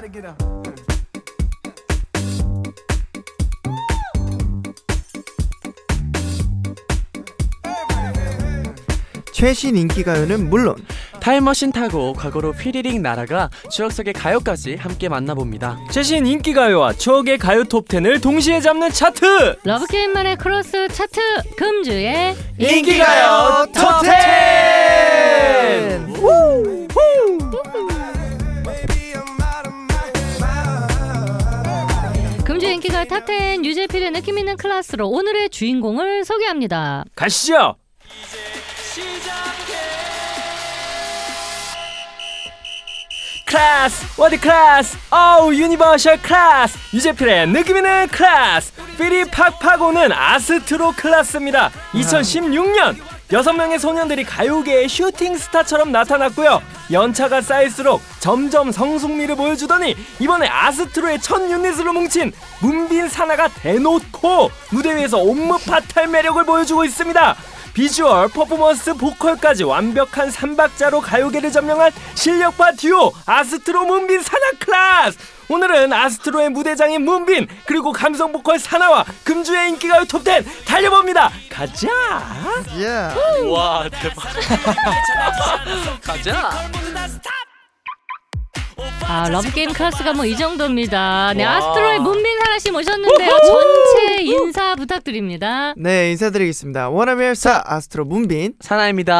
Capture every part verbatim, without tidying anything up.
최신 인기가요는 물론 타임머신 타고 과거로 휘리릭 날아가 추억 속의 가요까지 함께 만나봅니다. 최신 인기가요와 추억의 가요 톱텐을 동시에 잡는 차트! 러브게임만의 크로스 차트! 금주의 인기가요 톱텐! 금주의 인기가요 탑텐 유재필의 느낌있는 클래스로 오늘의 주인공을 소개합니다. 가시죠! 클래스! 워드 클래스! 어우 유니버셜 클래스! 유재필의 느낌있는 클래스! 필이 팍팍 오는 아스트로 클래스입니다. 이천십육 년 여섯 명의 소년들이 가요계의 슈팅 스타처럼 나타났고요. 연차가 쌓일수록 점점 성숙미를 보여주더니 이번에 아스트로의 첫 유닛으로 뭉친 문빈 사나가 대놓고 무대 위에서 옴므파탈 매력을 보여주고 있습니다. 비주얼, 퍼포먼스, 보컬까지 완벽한 삼박자로 가요계를 점령한 실력파 듀오 아스트로 문빈 사나 클래스! 오늘은 아스트로의 무대장인 문빈 그리고 감성 보컬 사나와 금주의 인기가요 톱텐 달려봅니다. 가자! yeah. 와 대박. 가자. 아 러브게임 클래스가 뭐 이 정도입니다. 네, 와. 아스트로의 문빈 사나씨 모셨는데요. 전체 인사 부탁드립니다. 네, 인사드리겠습니다. 워너멜사 아스트로 문빈 사나입니다.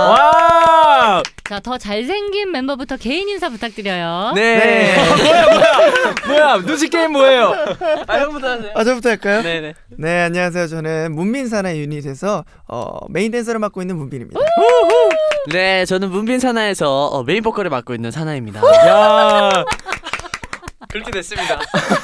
와! 자, 더 잘생긴 멤버부터 개인 인사 부탁드려요. 네. 네. 뭐야 뭐야 뭐야 눈치 게임 뭐예요? 아 형부터 하세요. 아, 저부터 할까요? 네네. 네, 안녕하세요. 저는 문빈 사나 유닛에서 어, 메인 댄서를 맡고 있는 문빈입니다. 네, 저는 문빈 사나에서 어, 메인 보컬을 맡고 있는 사나입니다. 야, 그렇게 됐습니다.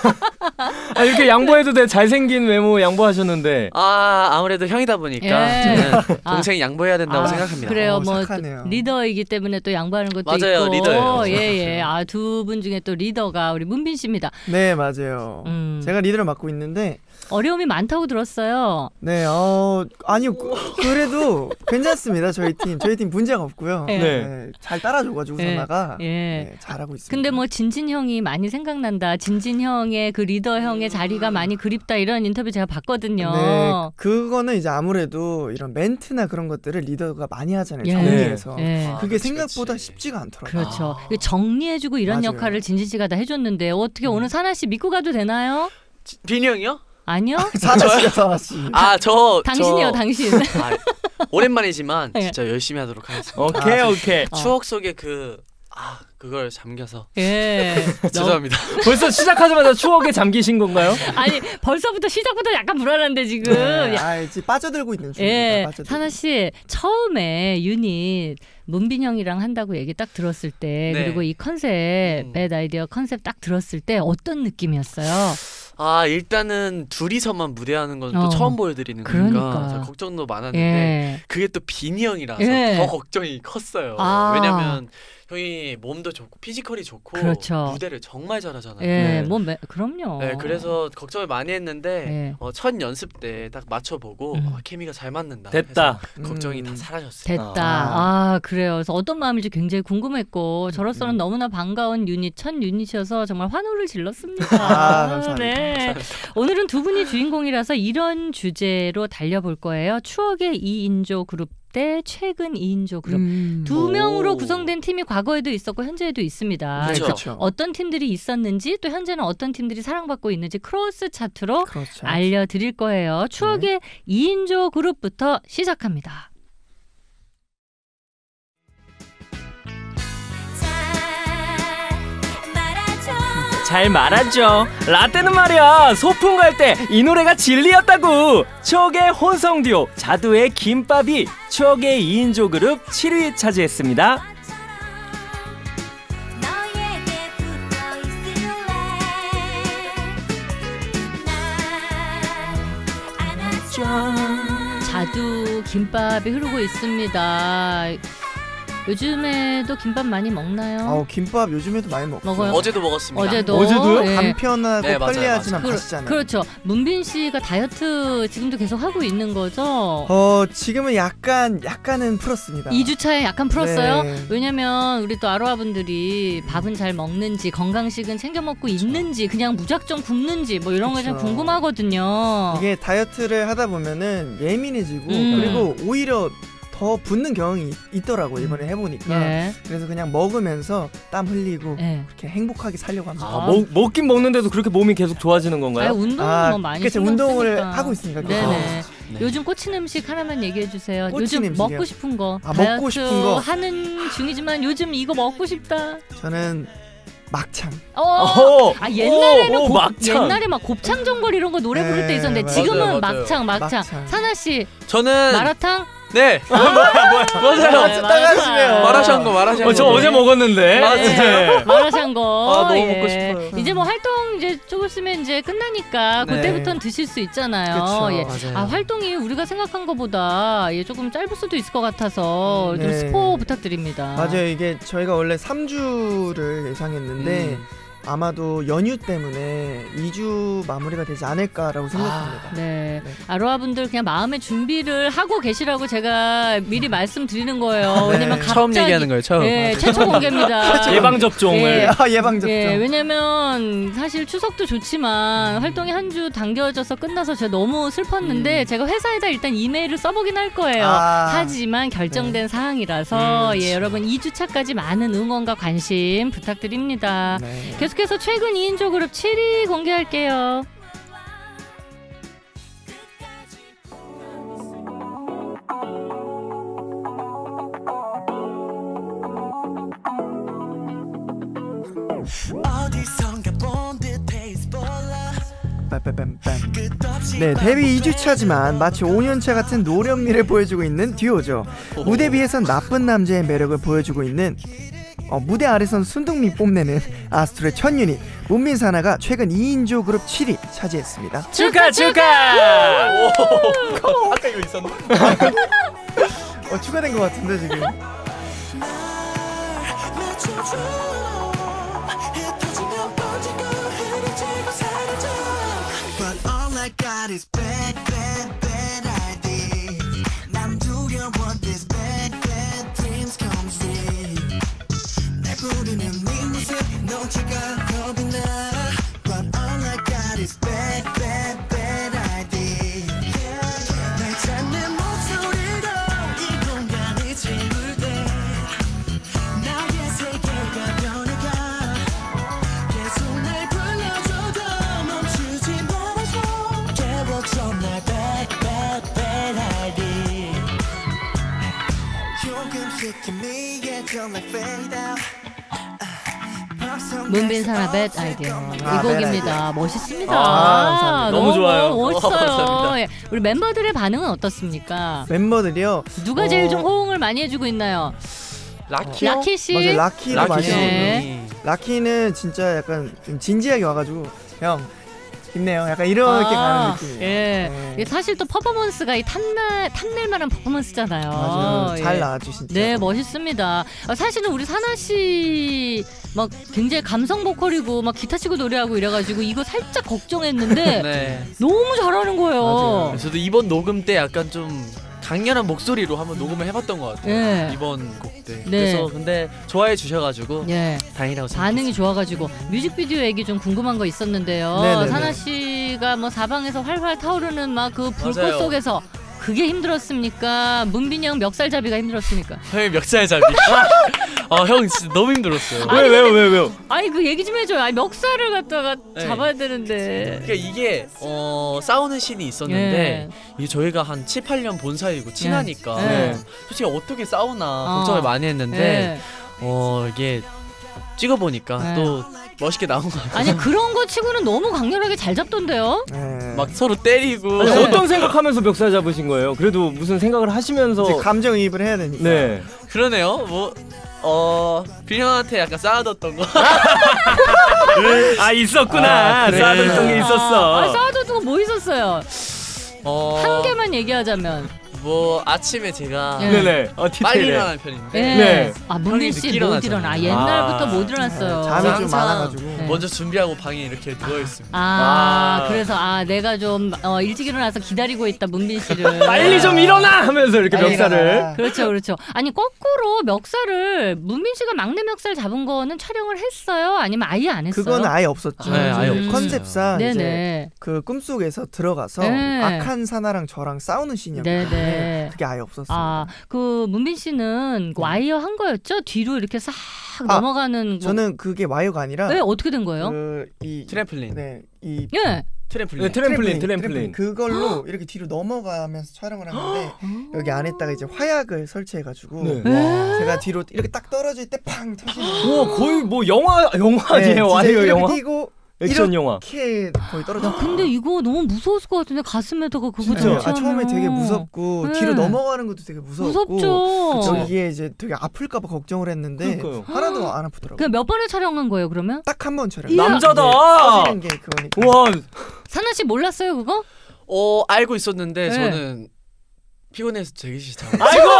아, 이렇게 양보해도 돼. 잘생긴 외모 양보하셨는데. 아 아무래도 형이다 보니까 예. 저는 동생이 양보해야 된다고 아, 생각합니다. 그래요. 어, 뭐 착하네요. 리더이기 때문에 또 양보하는 것도 맞아요, 있고. 리더예요. 예, 예. 아, 두 분 중에 또 리더가 우리 문빈 씨입니다. 네, 맞아요. 음. 제가 리더를 맡고 있는데 어려움이 많다고 들었어요. 네, 어, 아니요. 그- 그래도 괜찮습니다. 저희 팀. 저희 팀 문제가 없고요. 네. 네, 잘 따라줘가지고 네. 사나가 예. 네, 잘하고 있습니다. 근데 뭐 진진 형이 많이 생각난다. 진진 형의 그 리더 형의 자리가 많이 그립다. 이런 인터뷰 제가 봤거든요. 네, 그거는 이제 아무래도 이런 멘트나 그런 것들을 리더가 많이 하잖아요. 예. 정리해서. 예. 아, 그게 그치, 생각보다 그치. 쉽지가 않더라고요. 그렇죠. 정리해주고 이런 맞아요. 역할을 진진 씨가 다 해줬는데 어떻게 오늘 사나 씨 믿고 가도 되나요? 빈이 형이요? 아니요. 사나 씨가 사나 씨. 아저 당신이요, 당신. 아, 오랜만이지만 예. 진짜 열심히 하도록 하겠습니다. 오케이 오케이. 어. 추억 속에 그 아 그걸 잠겨서 예. 죄송합니다. 벌써 시작하자마자 추억에 잠기신 건가요? 아니 벌써부터 시작부터 약간 불안한데 지금. 네, 야, 아, 지금 빠져들고 있는 중입니다. 예, 빠져들고. 사나 씨 처음에 유닛 문빈 형이랑 한다고 얘기 딱 들었을 때 네. 그리고 이 컨셉, 음. 배드 아이디어 컨셉 딱 들었을 때 어떤 느낌이었어요? 아 일단은 둘이서만 무대하는 건 또 어. 처음 보여드리는 그러니까. 거니까 저 걱정도 많았는데 예. 그게 또 빈이 형이라서 예. 더 걱정이 컸어요. 아. 왜냐면 형이 몸도 좋고 피지컬이 좋고 그렇죠. 무대를 정말 잘하잖아요. 예, 네. 뭐 매, 그럼요. 네, 그래서 걱정을 많이 했는데 예. 어, 첫 연습 때 딱 맞춰보고 음. 아, 케미가 잘 맞는다. 됐다. 해서 걱정이 음. 다 사라졌어요. 됐다. 아. 아, 그래요. 그래서 어떤 마음일지 굉장히 궁금했고 저로서는 음. 너무나 반가운 유닛, 첫 유닛이어서 정말 환호를 질렀습니다. 아, 감사합니다. 네. 오늘은 두 분이 주인공이라서 이런 주제로 달려볼 거예요. 추억의 이인조 그룹 대 최근 이인조 그룹. 음. 두 오. 명으로 구성된 팀이 과거에도 있었고 현재에도 있습니다. 네, 그쵸. 그렇죠. 어떤 팀들이 있었는지 또 현재는 어떤 팀들이 사랑받고 있는지 크로스 차트로 그렇죠. 알려드릴 거예요. 추억의 이인조 그룹부터 시작합니다. 잘 말하죠. 라떼는 말이야 소풍 갈 때 이 노래가 진리였다고. 추억의 혼성 듀오 자두의 김밥이 추억의 이인조 그룹 칠 위 차지했습니다. 자두 김밥이 흐르고 있습니다. 요즘에도 김밥 많이 먹나요? 어, 김밥 요즘에도 많이 먹죠. 먹어요? 어제도 먹었습니다. 어제도. 어제도요? 예. 간편하고 네, 맞아요, 편리하지만 맞아요. 맛있잖아요. 그렇죠. 문빈 씨가 다이어트 지금도 계속 하고 있는 거죠? 어, 지금은 약간 약간은 풀었습니다. 이 주 차에 약간 풀었어요? 네. 왜냐면 우리 또 아로하 분들이 밥은 잘 먹는지 건강식은 챙겨 먹고 있는지 그냥 무작정 굶는지 뭐 이런 거 좀 그쵸. 궁금하거든요. 이게 다이어트를 하다 보면은 예민해지고 음. 그리고 오히려 더 붓는 경향이 있더라고 이번에 해보니까. 예. 그래서 그냥 먹으면서 땀 흘리고 예. 이렇게 행복하게 살려고 합니다. 아, 먹, 먹긴 먹는데도 그렇게 몸이 계속 좋아지는 건가요? 아, 운동은 아, 뭐 많이 그쵸, 신경 운동을 쓰니까. 하고 있으니까. 네네. 네. 요즘 꽂힌 음식 하나만 얘기해 주세요. 꽂힌 요즘 음식이요? 먹고 싶은 거. 아, 다이어트 먹고 싶은 거. 하는 중이지만 요즘 이거 먹고 싶다. 저는 막창. 어. 어, 아 옛날에는 오, 오, 곱- 막창. 옛날에 막 곱창 전골 이런 거 노래 부를 때 네, 있었는데 맞아요. 지금은 맞아요, 맞아요. 막창 막창. 막창. 사나 씨 저는 마라탕? 네 뭐야 뭐야. 맞아요. 네, 따가시네요. 마라샹궈 마라샹궈. 어, 저 어제 먹었는데. 맞아요. 네. 마라샹궈. 아, 너무 예. 먹고 싶어요. 이제 뭐 활동 이제 조금 있으면 이제 끝나니까 네. 그때부터는 드실 수 있잖아요. 그쵸. 예. 맞아요. 아 활동이 우리가 생각한 것보다 예, 조금 짧을 수도 있을 것 같아서 좀 네. 스포 부탁드립니다. 맞아요. 이게 저희가 원래 삼 주를 예상했는데 음. 아마도 연휴 때문에 이 주 마무리가 되지 않을까라고 생각합니다. 네. 네. 아로하 분들 그냥 마음의 준비를 하고 계시라고 제가 미리 말씀드리는 거예요. 네. 왜냐면 갑자기 처음 얘기하는 거예요. 처음. 예, 최초 공개입니다. 예방 접종을. 예. 아, 예방 접종. 예, 왜냐면 사실 추석도 좋지만 활동이 한 주 당겨져서 끝나서 제가 너무 슬펐는데 음. 제가 회사에다 일단 이메일을 써보긴 할 거예요. 아. 하지만 결정된 사항이라서 음, 예, 여러분 이 주 차까지 많은 응원과 관심 부탁드립니다. 네. 계속해서 최근 이 인조 그룹 칠 위 공개할게요. 빰빰빰빰. 네, 데뷔 이 주 차지만 마치 오 년 차 같은 노련미를 보여주고 있는 듀오죠. 무대 위에선 나쁜 남자의 매력을 보여주고 있는 어, 무대 아래선 순둥미 뽐내는 아스트로의 첫 유닛 문민사나가 최근 이 인조 그룹 칠 위 차지했습니다. 축하 축하. 아까 이거 있었나? 어, 추가된 것 같은데 지금. 문빈사나 뱃 아이디어 아, 이 곡입니다. 멋있습니다. 아, 감사합니다. 너무 좋아요. 멋있어요. 어, 감사합니다. 예. 우리 멤버들의 반응은 어떻습니까? 멤버들이요. 누가 제일 어, 좀 호응을 많이 해주고 있나요? 라키요? 라키 씨. 맞아요. 라키도 라키 많이 씨. 하고요. 네. 라키는 진짜 약간 좀 진지하게 와가지고 형 힘내요. 약간 이렇게 가는 느낌이에요. 아, 예. 네. 이게 사실 또 퍼포먼스가 이 탐날 탐낼 만한 퍼포먼스잖아요. 맞아요. 잘 예. 나왔죠 진짜. 네, 멋있습니다. 아, 사실은 우리 사나 씨 막 굉장히 감성 보컬이고 막 기타 치고 노래하고 이래가지고 이거 살짝 걱정했는데 네. 너무 잘하는 거예요. 맞아요. 저도 이번 녹음 때 약간 좀 강렬한 목소리로 한번 녹음을 해봤던 것 같아요. 네. 이번 곡 때. 네. 그래서 근데 좋아해 주셔가지고 예. 다행이라고 생각했어요. 반응이 좋아가지고 뮤직비디오 얘기 좀 궁금한 거 있었는데요. 네네네. 사나 씨가 뭐 사방에서 활활 타오르는 막 그 불꽃 맞아요. 속에서 그게 힘들었습니까? 문빈이 형 멱살잡이가 힘들었습니까? 형의 멱살잡이. 아, 형 진짜 너무 힘들었어요. 왜 왜요 왜요 왜요? 아니 그 얘기 좀 해줘요. 아니 멱살을 갖다가 네. 잡아야 되는데. 그러니까 이게 어, 싸우는 씬이 있었는데 이게 저희가 한 칠, 팔 년 본 사이고 친하니까 네. 솔직히 어떻게 싸우나 어. 걱정을 많이 했는데 네. 어, 이게 찍어보니까 네. 또 멋있게 나온 것 같아요. 아니 그런 거 치고는 너무 강렬하게 잘 잡던데요? 네. 막 서로 때리고 아니, 네. 어떤 생각하면서 멱살 잡으신 거예요? 그래도 무슨 생각을 하시면서. 이제 감정이입을 해야 되니까. 네. 그러네요. 뭐 어, 빈형한테 약간 쌓아뒀던 거. 아 있었구나. 아, 그래. 쌓아뒀던 게 있었어. 아, 쌓아뒀던 거 뭐 있었어요? 어, 한 개만 얘기하자면 뭐 아침에 제가 네. 네네. 어, 빨리 디테일해. 일어나는 편인데 네. 네. 아 문빈 씨 늦게 못 일어나잖아요. 일어나. 옛날부터 아. 못 일어났어요. 잠이 좀 항상 많아가지고. 네. 먼저 준비하고 방에 이렇게 누워 있습니다. 아, 아. 그래서 아 내가 좀 어, 일찍 일어나서 기다리고 있다 문빈 씨를. 빨리 좀 일어나 하면서 이렇게 빨리 멱살을. 일어나. 그렇죠, 그렇죠. 아니 거꾸로 멱살을 문빈 씨가 막내 멱살 잡은 거는 촬영을 했어요? 아니면 아예 안 했어요? 그거는 아예 없었죠. 네, 아예 없었어요. 컨셉상 이제 네네. 그 꿈속에서 들어가서 네. 악한 사나랑 저랑 싸우는 씬이었기 때문에 네네. 그게 아예 없었어요. 아, 그 문빈 씨는 와이어 한 거였죠? 뒤로 이렇게 싹 아, 넘어가는. 뭐. 저는 그게 와이어가 아니라 네, 어떻게 된 거예요? 그이 트램플린. 네, 이 예. 트램플린. 네, 트램플린, 트램플린. 그걸로 이렇게 뒤로 넘어가면서 촬영을 하는데 여기 안에다가 이제 화약을 설치해가지고 네. 에? 제가 뒤로 이렇게 딱 떨어질 때 팡 터지는. 우와, 거의 뭐 영화 영화 네, 아니에요? 진짜 와이어 이렇게 영화? 뛰고 액션 영화. 이렇게 거의 떨어져. 야, 근데 이거 너무 무서웠을 것 같은데 가슴에다가 그거 진짜. 아, 처음에 되게 설치하면. 무섭고 네. 뒤로 넘어가는 것도 되게 무섭고 무섭죠. 여기에 이제 되게 아플까봐 걱정을 했는데 그러니까요. 하나도 안 아프더라고요. 그 몇 번을 촬영한 거예요, 그러면? 딱 한 번 촬영. 이야. 남자다. 터지는 게 그거니까. 우와. 사나 씨 몰랐어요, 그거? 어 알고 있었는데 네. 저는 피곤해서 대기실 자고. 아이고.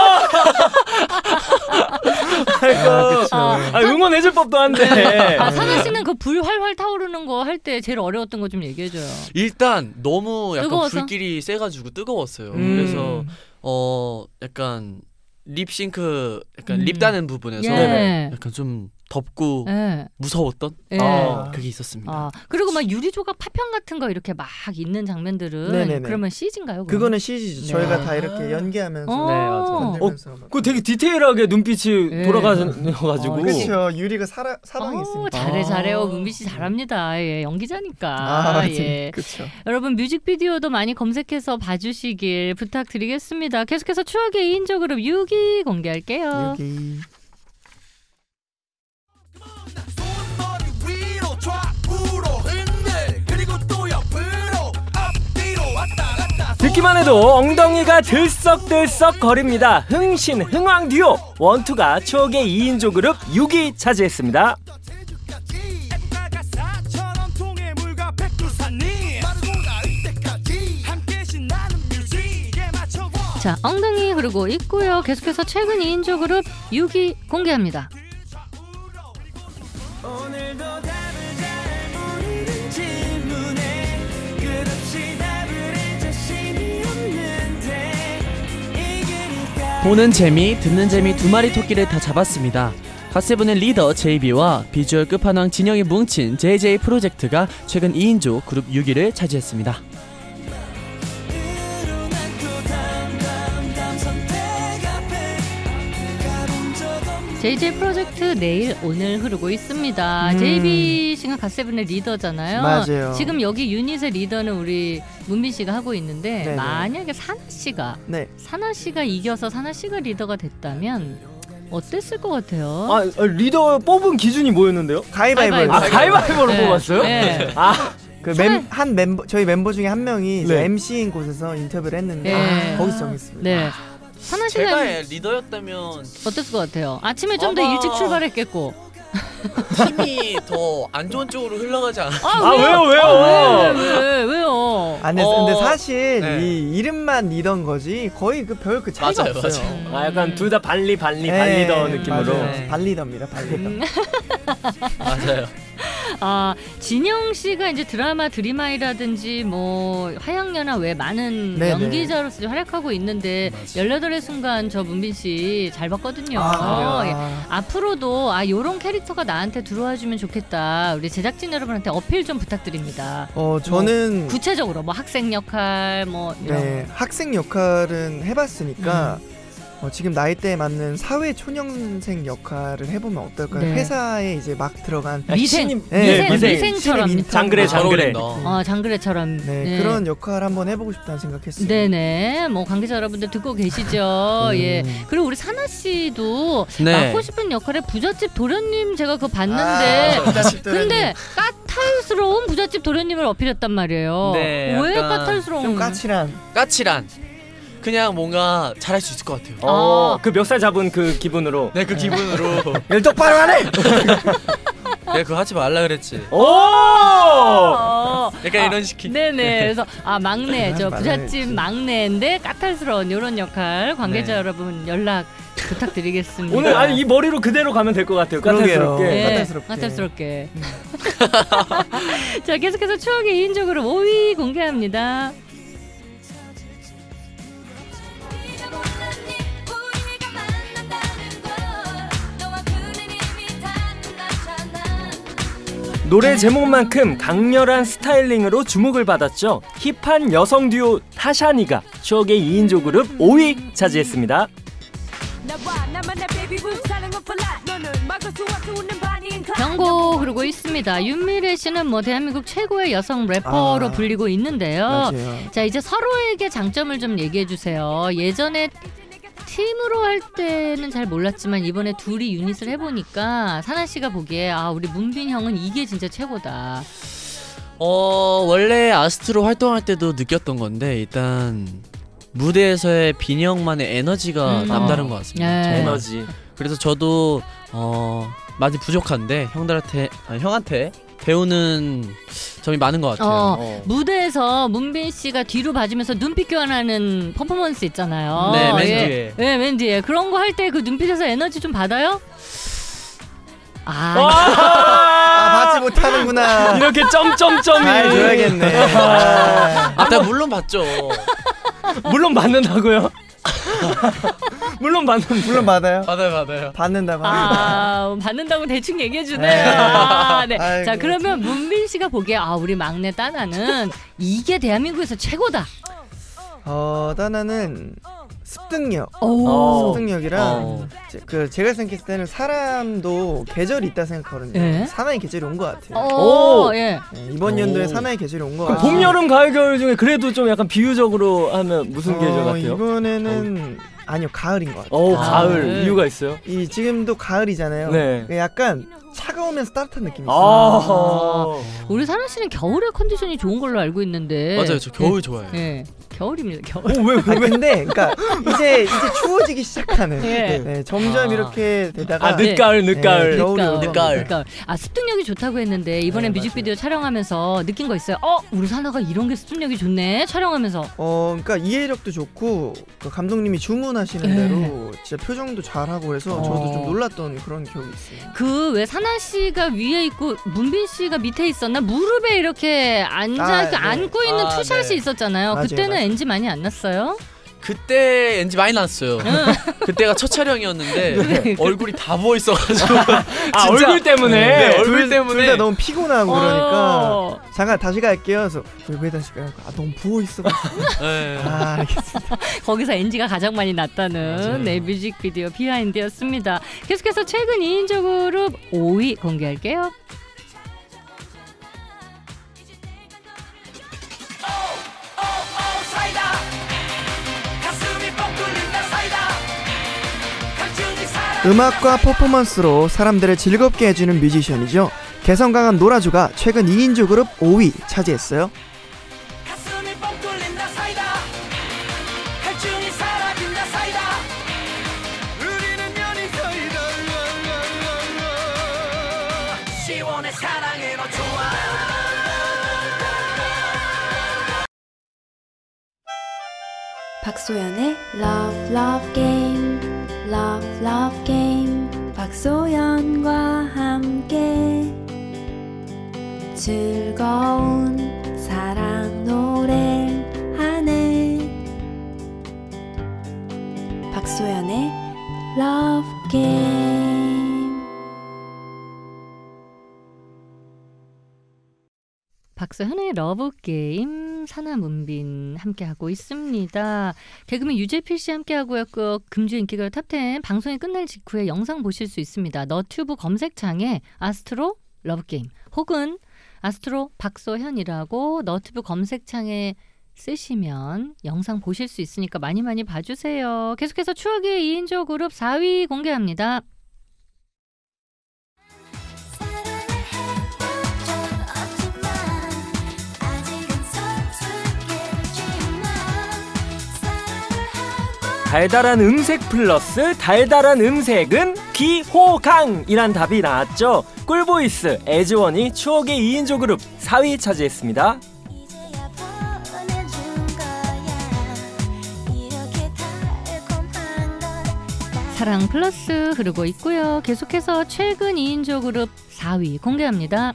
아이고. 아, 그쵸. 아, 응원해줄 법도 한데. 아, 사나 씨는 그 불 활활 타오르는 거 할 때 제일 어려웠던 거 좀 얘기해 줘요. 일단 너무 약간 뜨거워서? 불길이 세가지고 뜨거웠어요. 음. 그래서 어 약간 립싱크 약간 음. 립 다는 부분에서 예. 약간 좀 덥고 예. 무서웠던 예. 아. 그게 있었습니다. 아, 그리고 막 유리 조각 파편 같은 거 이렇게 막 있는 장면들은 네네네. 그러면 씨지인가요? 그거는 씨지죠. 네. 저희가 다 이렇게 연기하면서 어. 네, 맞아요. 만들면서 막. 그 되게 디테일하게 눈빛이 예. 돌아가셔가지고. 어, 그렇죠. 유리가 살아, 사방에 어, 있으니까. 잘해 아. 잘해요. 문비 씨 잘합니다. 예, 연기자니까. 아, 예. 그렇죠. 여러분 뮤직비디오도 많이 검색해서 봐주시길 부탁드리겠습니다. 계속해서 추억의 이인조 그룹 육 위 공개할게요. 여기 듣기만 해도 엉덩이가 들썩들썩 거립니다. 흥신 흥왕 듀오 원투가 추억의 이인조 그룹 육 위 차지했습니다. 자, 엉덩이 흐르고 있고요. 계속해서 최근 이인조 그룹 육 위 공개합니다. 보는 재미, 듣는 재미 두 마리 토끼를 다 잡았습니다. 갓세븐의 리더 제이비와 비주얼 끝판왕 진영이 뭉친 제이제이 프로젝트가 최근 이인조 그룹 육 위를 차지했습니다. 제이제이 프로젝트 내일 오늘 흐르고 있습니다. 음. 제이비 씨가 갓세븐의 리더잖아요. 맞아요. 지금 여기 유닛의 리더는 우리 문빈 씨가 하고 있는데 네네. 만약에 사나 씨가 네. 사나 씨가 이겨서 사나 씨가 리더가 됐다면 어땠을 것 같아요? 아, 리더 뽑은 기준이 뭐였는데요? 가위바위보. 아, 가위바위보로 네. 뽑았어요? 네. 아, 그한 멤버 저희 멤버 중에 한 명이 이제 네. 엠시인 곳에서 인터뷰를 했는데 네. 거기서 정했습니다. 네. 사나 씨가 제가 리더였다면 어땠을 것 같아요? 아침에 좀 더 아마- 일찍 출발했겠고. 팀이 더 안 좋은 쪽으로 흘러가지 않아. 아 왜요 왜요? 아, 왜, 왜, 왜, 왜요? 아, 근데, 어, 근데 사실 네. 이 이름만 리더인 거지 거의 그 별 그 차이가 맞아요, 없어요. 맞아요. 아, 약간 둘 다 발리 발리 네, 발리더 느낌으로. 맞아요. 네. 발리더입니다. 발리더. 음. 맞아요. 아, 진영 씨가 이제 드라마 드림아이라든지 뭐 화양연화 외 많은 네네. 연기자로서 활약하고 있는데 열여덟의 순간 저 문빈 씨 잘 봤거든요. 아, 예. 아. 앞으로도 아 요런 캐릭터가 나한테 들어와 주면 좋겠다. 우리 제작진 여러분한테 어필 좀 부탁드립니다. 어 저는 구체적으로 뭐 학생 역할 뭐 이런 네, 학생 역할은 해봤으니까 음. 어, 지금 나이대에 맞는 사회 초년생 역할을 해보면 어떨까요? 네. 회사에 이제 막 들어간 미생, 신입- 네, 미생, 미생. 미생처럼 신입 인턴. 장그래, 잘 장그래. 어울린다. 어, 장그래처럼 네, 네. 그런 역할 한번 해보고 싶다는 생각했어요. 네네, 뭐 관계자 여러분들 듣고 계시죠? 음. 예. 그리고 우리 사나 씨도 네. 맡고 싶은 역할에 부잣집 도련님 제가 그거 봤는데, 아, 부잣집 도련님. 근데 까탈스러운 부잣집 도련님을 어필했단 말이에요. 네, 왜 약간 까탈스러운? 좀 까칠한. 까칠한. 그냥 뭔가 잘할 수 있을 것 같아요. 어, 아. 그 멱살 잡은 그 기분으로. 네, 그 기분으로. 일 똑바로 하네. 내가 그거 하지 말라 그랬지. 오! 어. 약간 이런 식이. 네네. 그래서 아 막내, 저 맞아요. 부잣집 막내인데 까탈스러운 이런 역할 관계자 네. 여러분 연락 부탁드리겠습니다. 오늘 아니 이 머리로 그대로 가면 될 것 같아요. 까탈스럽게. 그러게요. 네, 까탈스럽게. 까탈스럽게. 자, 계속해서 추억의 이 인적으로 오 위 공개합니다. 노래 제목만큼 강렬한 스타일링으로 주목을 받았죠. 힙한 여성 듀오 타샤니가 추억의 이 인조 그룹 오 위 차지했습니다. 경고 흐르고 있습니다. 윤미래 씨는 뭐 대한민국 최고의 여성 래퍼로 아, 불리고 있는데요. 맞아요. 자, 이제 서로에게 장점을 좀 얘기해 주세요. 예전에 팀으로 할 때는 잘 몰랐지만 이번에 둘이 유닛을 해보니까 사나 씨가 보기에 아 우리 문빈 형은 이게 진짜 최고다. 어 원래 아스트로 활동할 때도 느꼈던 건데 일단 무대에서의 빈이 형만의 에너지가 음. 남다른 것 같습니다. 네. 정말. 에너지. 그래서 저도 어 많이 부족한데 형들한테 아니, 형한테 배우는 점이 많은 것 같아요. 어, 어. 무대에서 문빈 씨가 뒤로 봐주면서 눈빛 교환하는 퍼포먼스 있잖아요. 네, 맨 예. 뒤에. 네, 맨 뒤에. 그런 거 할 때 그 눈빛에서 에너지 좀 받아요? 아, 아, 받지 못하는구나. 이렇게 점점점이 잘 줘야겠네. 아, 아, 나 물론 봤죠. 물론 받는다고요? 물론 받는 물론 받아요. 받아요, 받아요. 받는다, 받는다. 아, 받는다고 대충 얘기해주네요. 네. 아, 네. 아이고, 자, 그러면 문빈 씨가 보기에 아, 우리 막내 따나는 이게 대한민국에서 최고다. 어, 따나는 습득력. 오. 습득력이랑 어. 제, 그 제가 생각했을 때는 사람도 계절이 있다 생각하거든요. 예? 사나이 계절이 온 것 같아요. 오, 오. 예. 네, 이번 연도에 오. 사나이 계절이 온 것 그럼 같아요. 봄, 여름, 가을, 겨울 중에 그래도 좀 약간 비유적으로 하면 무슨 어, 계절 같아요? 이번에는 아니요, 가을인 것 같아요. 어, 아, 가을. 네. 이유가 있어요? 이 지금도 가을이잖아요. 네. 약간 차가우면서 따뜻한 느낌이 있어요. 아. 우리 사나 씨는 겨울에 컨디션이 좋은 걸로 알고 있는데. 맞아요, 저 겨울 좋아해요. 예. 겨울입니다, 겨울. 어, 왜, 왜, 아, 근데 그러니까 이제 이제 추워지기 시작하는. 예. 네, 점점 아. 이렇게 되다가 아, 늦가을, 늦가을. 네, 겨울이 늦가을, 오고. 늦가을. 늦가을. 아, 습득력이 좋다고 했는데 이번에 네, 뮤직비디오 촬영하면서 느낀 거 있어요? 어, 우리 사나가 이런 게 습득력이 좋네. 촬영하면서. 어, 그러니까 이해력도 좋고 그 감독님이 주문하시는 네. 대로 진짜 표정도 잘하고 그래서 어. 저도 좀 놀랐던 그런 기억이 있어요. 그 왜 사나 씨가 위에 있고 문빈 씨가 밑에 있었나? 무릎에 이렇게 앉아 아, 그 네. 안고 있는 아, 투샷이 네. 있었잖아요. 맞아요, 그때는 맞아요. 엔지 많이 안 났어요? 그때 엔지 많이 났어요. 그때가 첫 촬영이었는데 얼굴이 다 부어 있어가지고. 아, 진짜. 얼굴 때문에? 네, 얼굴 둘, 때문에. 둘 다 너무 피곤하고 그러니까 어. 잠깐 다시 갈게요. 그래서 왜, 왜 다시 가요? 아, 너무 부어 있어. 네. 아, 알겠습니다. 거기서 엔지가 가장 많이 났다는 네, 뮤직비디오 비하인드였습니다. 계속해서 최근 이 인조 그룹 오 위 공개할게요. 음악과 퍼포먼스로 사람들을 즐겁게 해주는 뮤지션이죠. 개성 강한 노라조가 최근 이 인조 그룹 오 위 차지했어요. 박소연의 Love Love Game, Love Love Game. 박소연과 함께 즐거운 사랑 노래하네. 박소연의 Love Game. 박서현의 러브게임 사나 문빈 함께하고 있습니다. 개그맨 유재필 씨 함께하고 있고 금주 인기가요 탑텐 방송이 끝날 직후에 영상 보실 수 있습니다. 너튜브 검색창에 아스트로 러브게임 혹은 아스트로 박서현이라고 너튜브 검색창에 쓰시면 영상 보실 수 있으니까 많이 많이 봐주세요. 계속해서 추억의 이 인조 그룹 사 위 공개합니다. 달달한 음색 플러스 달달한 음색은 기호강이란 답이 나왔죠. 꿀보이스 에즈원이 추억의 이인조 그룹 사 위 차지했습니다. 사랑 플러스 흐르고 있고요. 계속해서 최근 이인조 그룹 사 위 공개합니다.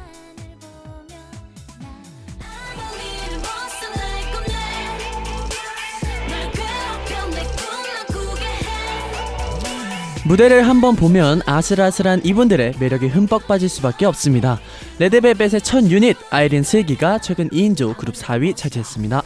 무대를 한번 보면 아슬아슬한 이분들의 매력이 흠뻑 빠질 수밖에 없습니다. 레드벨벳의 첫 유닛 아이린 슬기가 최근 이인조 그룹 사 위 차지했습니다.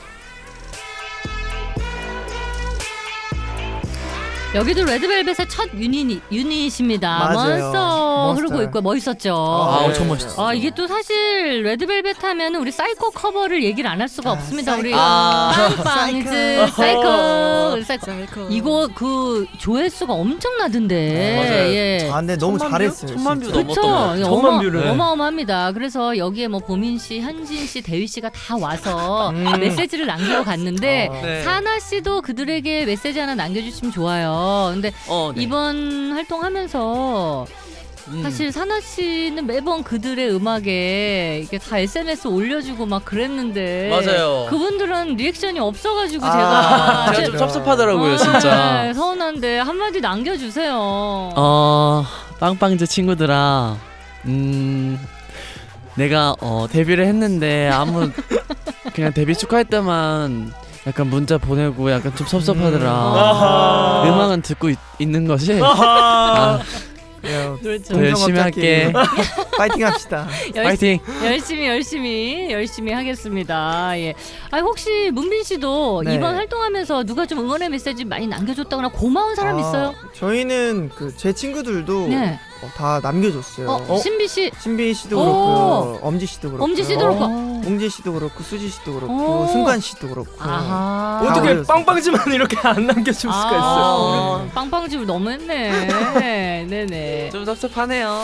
여기도 레드벨벳의 첫 유닛, 유닛입니다. 맞아요. 몬스터 흐르고 몬스터. 있고 멋있었죠. 아, 네. 엄청 멋있었어요. 아, 이게 또 사실 레드벨벳 하면 우리 사이코 커버를 얘기를 안 할 수가 아, 없습니다. 사이코. 우리 아. 빵빵즈 사이코. 사이코. 이거 그 조회수가 엄청나던데. 맞아요. 예. 아 근데 너무 천만 잘했어요. 뷰? 천만 진짜. 뷰 그쵸? 넘었던 이거 천만 어마, 뷰를. 어마어마합니다. 그래서 여기에 뭐 보민 씨, 현진 씨, 대휘 씨가 다 와서 음. 메시지를 남기고 갔는데 어. 네. 사나 씨도 그들에게 메시지 하나 남겨주시면 좋아요. 근데 어, 네. 이번 활동하면서 음. 사실 사나 씨는 매번 그들의 음악에 이게 다 에스엔에스 올려주고 막 그랬는데 맞아요. 그분들은 리액션이 없어가지고 아, 제가 제가 제- 좀 섭섭하더라고요, 아, 진짜. 네, 서운한데 한마디 남겨주세요. 어, 빵빵즈 친구들아, 음, 내가 어, 데뷔를 했는데 아무 그냥 데뷔 축하할 때만 약간 문자 보내고 약간 좀 섭섭하더라. 아하. 음악은 듣고 있, 있는 것이 아하. 아, 예, 그렇죠. 더 열심히 할게. 파이팅 합시다. 파이팅. 열심히 열심히 열심히 하겠습니다. 예. 아 혹시 문빈 씨도 네. 이번 활동하면서 누가 좀 응원의 메시지 많이 남겨줬다거나 고마운 사람 아, 있어요? 저희는 그 제 친구들도 네. 어, 다 남겨줬어요. 어, 신비 씨, 신비 씨도 오. 그렇고요, 엄지 씨도 그렇고, 엄지 씨도 그렇고. 웅지 씨도 그렇고, 수지 씨도 그렇고, 오. 승관 씨도 그렇고. 아하. 다 어떻게 올려줬어요. 빵빵지만 이렇게 안 남겨줄 수가 있어요. 아, 빵빵집 너무했네. 네네. 좀 섭섭하네요.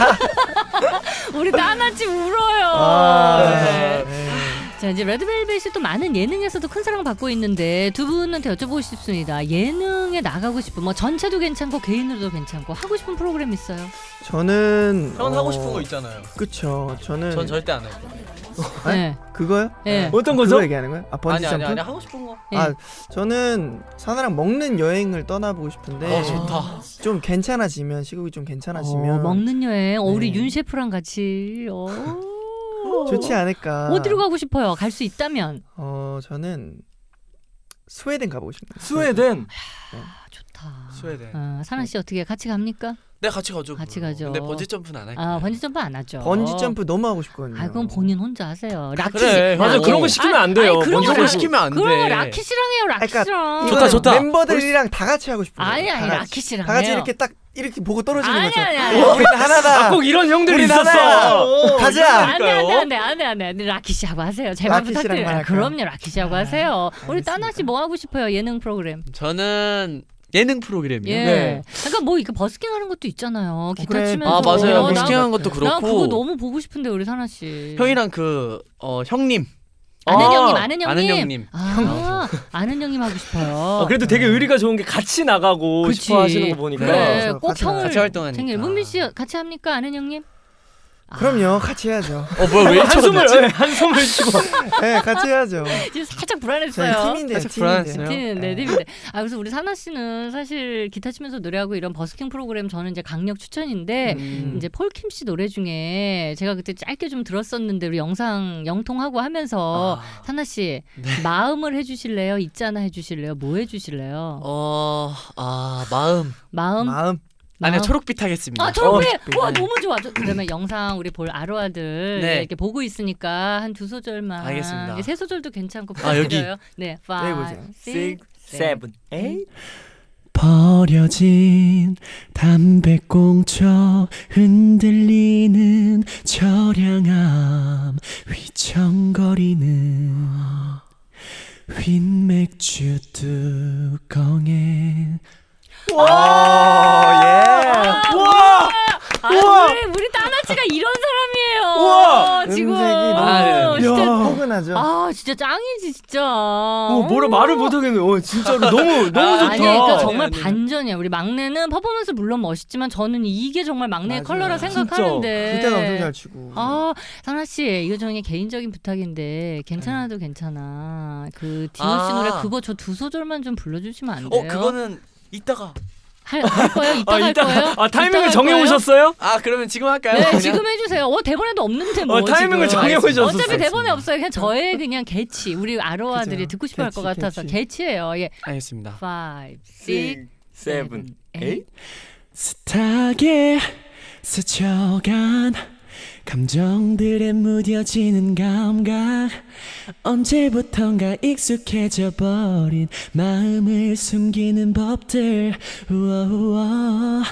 우리 나나치 울어요. 아, 네. 네. 자 이제 레드벨벳이 또 많은 예능에서도 큰 사랑 받고 있는데 두 분한테 여쭤보고 싶습니다. 예능에 나가고 싶은 뭐 전체도 괜찮고 개인으로도 괜찮고 하고 싶은 프로그램 있어요? 저는 형은 어, 하고 싶은 거 있잖아요. 그쵸. 저는 전 절대 안 해요. 네. 그거요? 네. 어떤 거죠? 그거 얘기하는 거예요? 아 번지 아니 아니 점프? 아니 하고 싶은 거. 네. 아 저는 사나랑 먹는 여행을 떠나보고 싶은데 어 좋다. 좀 괜찮아지면 시국이 좀 괜찮아지면 어, 먹는 여행. 어, 우리 네. 윤 셰프랑 같이. 어. 좋지 않을까. 어디로 가고 싶어요? 갈 수 있다면. 어 저는 스웨덴 가보고 싶네요. 스웨덴. 아, 좋다. 스웨덴. 어, 사나 씨 어떻게 같이 갑니까? 네 같이 가죠. 같이 그럼. 가죠. 근데 번지 점프는 안 할게요. 아 번지 점프 안 하죠. 번지 점프 너무 하고 싶거든요. 아 그건 본인 혼자 하세요. 라키 그래, 씨. 맞아 어. 그런 거 시키면 안 돼요. 아니, 그런 먼저 이런 거 거 시키면 안 돼. 그럼 라키 씨랑 해요. 라키 그러니까 씨랑. 좋다, 좋다. 멤버들이랑 다 같이 하고 싶어요. 아니 다 아니 같이. 라키 씨랑 다 같이 해요. 이렇게 딱 이렇게 보고 떨어지는 아니 거죠. 아니 아니. 우리는 하나다. 아, 꼭 이런 형들이 우리 있었어. 나나야. 가자. 안돼 안돼 안돼 안돼 안돼 안돼 라키 씨하고 하세요. 제발 라키 씨랑만 부탁드려요. 할까요? 그럼요 라키 씨하고 하세요. 우리 알겠습니다. 따나 씨 뭐 하고 싶어요? 예능 프로그램. 저는 예능 프로그램이요. 예. 네. 그러니까 뭐 이거 버스킹 하는 것도 있잖아요. 기타 그래. 치면서. 아 맞아요. 어, 뭐 나- 시키는 것도 그렇고. 나 그거 너무 보고 싶은데 우리 사나 씨. 형이랑 그 어, 형님. 아는 아, 형님 아는 형님. 아는 형님. 아 아는 형님 하고 싶어요. 아, 그래도 되게 의리가 좋은 게 같이 나가고 그치. 싶어 하시는 거 보니까. 그래 그래서 꼭 같이 형을 같이 활동하니까. 챙길. 문빈 씨 같이 합니까 아는 형님? 그럼요, 같이 해야죠. 어 뭐야 왜 한숨을 쳐졌지? 네, 한숨을 쉬고. 네, 같이 해야죠. 지금 살짝 저희 불안했어요. 팀인데요, 살짝 팀인데. 불안했어요. 팀, 네, 팀인데. 아 그래서 우리 사나 씨는 사실 기타 치면서 노래하고 이런 버스킹 프로그램 저는 이제 강력 추천인데 음. 이제 폴킴 씨 노래 중에 제가 그때 짧게 좀 들었었는데 우리 영상 영통하고 하면서 아, 사나 씨 네. 마음을 해주실래요? 있잖아 해주실래요? 뭐 해주실래요? 어, 아 마음. 마음. 마음. 아니요 초록빛 하겠습니다. 아 초록빛. 초록빛. 와 네. 너무 좋아. 저- 그러면 영상 우리 볼 아로아들 네. 이렇게 보고 있으니까 한 두 소절만. 알겠습니다. 세 소절도 괜찮고 아, 여기. 부탁드려요. 네, five, 보세요. six, 세븐, 에잇. 버려진 담배꽁초 흔들리는 처량함 휘청거리는 흰 맥주 뚜껑에 와, 예. 우와! 아, 우와! 우리 우리 따나치가 이런 사람이에요. 우와! 지금 음색이 너무- 어, 진짜 야, 포근하다. 짱하죠. 아 진짜 짱이지 진짜. 어, 뭐라 말을 못하겠네. 어, 진짜로 너무 너무 좋다. 아니 그러니까 아니, 정말 아니, 아니. 반전이야. 우리 막내는 퍼포먼스 물론 멋있지만 저는 이게 정말 막내의 맞아요. 컬러라 생각하는데. 그때가 엄청 잘 치고. 아 상아 씨 이거 저희 개인적인 부탁인데 괜찮아도 괜찮아. 그 디오 씨 아. 노래 그거 저 두 소절만 좀 불러주시면 안 돼요? 어 그거는 이따가. 할, 할 거예요? 이따 아, 할 이따- 거예요? 아 타이밍을 이따 할 정해 거예요? 오셨어요? 아 그러면 지금 할까요? 네, 그냥? 지금 해주세요. 어 대본에도 없는데 뭐 어, 타이밍을 지금. 정해 오셨어요. 어차피 대본에 없어요. 그냥 저의 그냥 개치. 우리 아로아들이 그죠. 듣고 싶어 할 것 개치, 같아서 개치. 개치예요. 예. 알겠습니다. five, six, 세븐, 에잇. 숱하게 스쳐간 감정들에 무뎌지는 감각 언제부턴가 익숙해져 버린 마음을 숨기는 법들 우와,